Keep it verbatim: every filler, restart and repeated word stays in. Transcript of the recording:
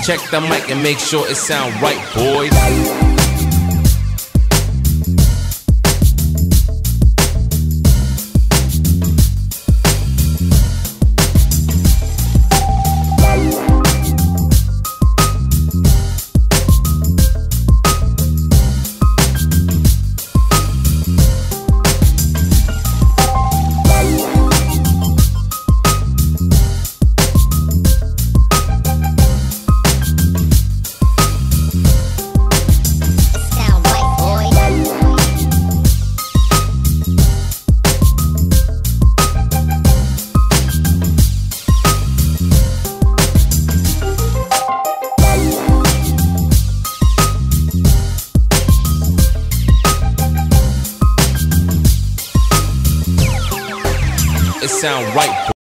Check the mic and make sure it sound right, boys. It sound right.